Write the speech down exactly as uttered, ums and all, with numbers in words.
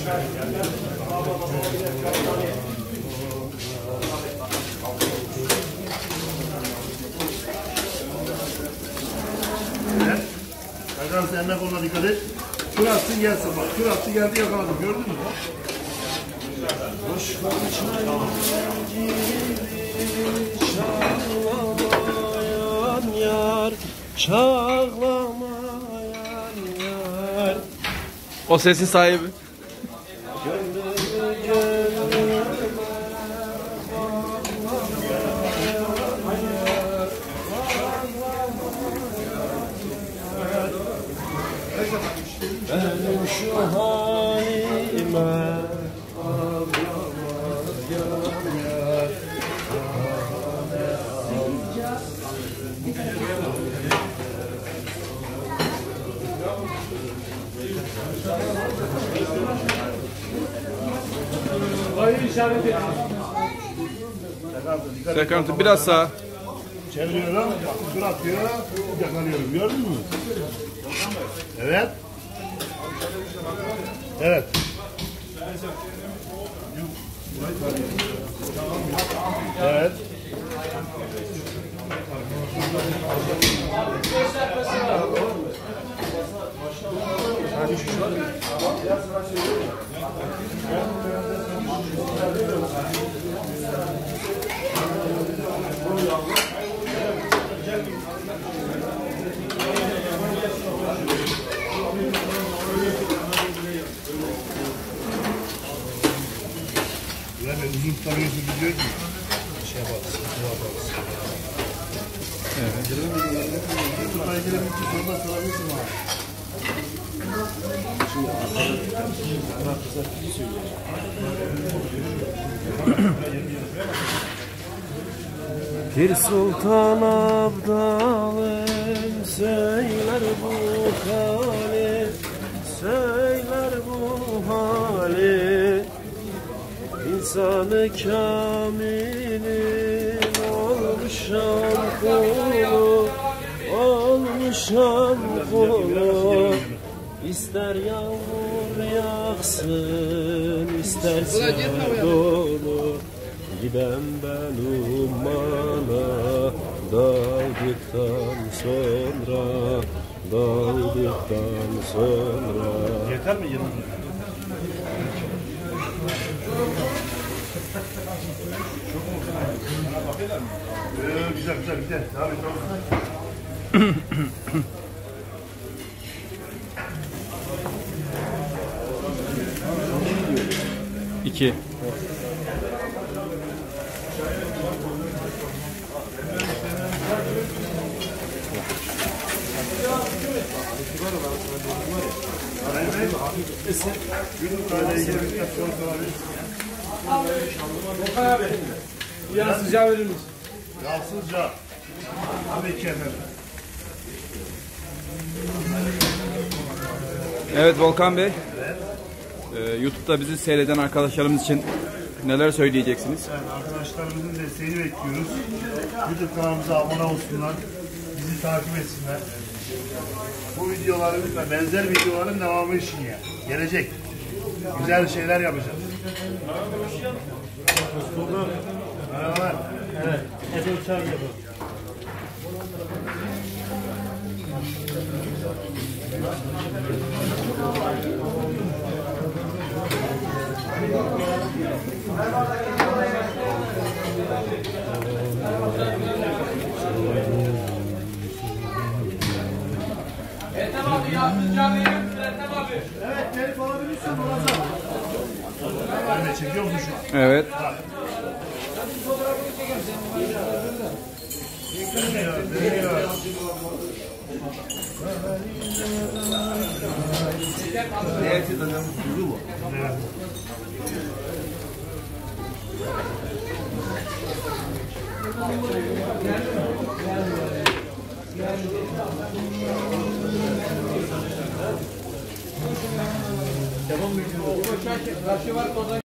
Evet. Hakan sen de koluna dikkat et. Kür atsın gelsin bak. Kür attı geldi yakaladım. Gördün mü? Çağlamayan yar, çağlamayan yar. O sesin sahibi. Benim şu halime Serkan biraz sağ. Çeviriyorum. Bak kür atıyor. Yakalıyorum. Gördün mü? Evet. Evet. Evet. Yani uzun tutamıyorsun biliyor musun? Şey yaparız, sıkıntı yaparız. Evet. Tutmaya girelim ki sonunda sorabilirsin bana. Şimdi arkadaşlar bir söyleyeceğim. Pir Sultan Abdalım söyler bu hali, söyler bu hali. İnsanı kamilin olmuşam kulu, olmuşam kulu. İster yağmur yağsın, isterse dolu. Giden ben ummana, daldıktan sonra, daldıktan sonra. Yeter mi yirmi? Ee, güzel güzel güzel. Abi tamam. İki. Yağsızca verir misin? Yağsızca. Tabii ki efendim. Evet Volkan Bey. Ee, YouTube'da bizi seyreden arkadaşlarımız için neler söyleyeceksiniz? Evet, arkadaşlarımızın desteğini bekliyoruz. YouTube kanalımıza abone olsunlar. Bizi takip etsinler. Bu videoların ve benzer videoların devamı için ya. Gelecek. Güzel şeyler yapacağız. Bulduk. Merhabalar. Evet. Ebe uçağı yapalım. Ethem abi yardımcı alayım. Ethem abi. Evet, telif alabilirsen olacak. Evet, çekiyor musun şu an? Evet. Dönüyor, dönüyor. Evet. Devam ediyor.